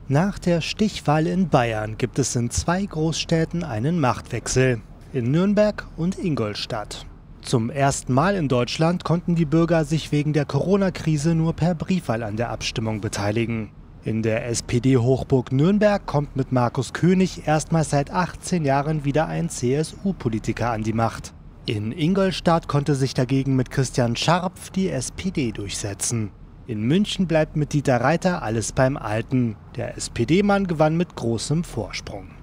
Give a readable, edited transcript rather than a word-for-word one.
Nach der Stichwahl in Bayern gibt es in zwei Großstädten einen Machtwechsel, in Nürnberg und Ingolstadt. Zum ersten Mal in Deutschland konnten die Bürger sich wegen der Corona-Krise nur per Briefwahl an der Abstimmung beteiligen. In der SPD-Hochburg Nürnberg kommt mit Markus König erstmals seit 18 Jahren wieder ein CSU-Politiker an die Macht. In Ingolstadt konnte sich dagegen mit Christian Scharpf die SPD durchsetzen. In München bleibt mit Dieter Reiter alles beim Alten. Der SPD-Mann gewann mit großem Vorsprung.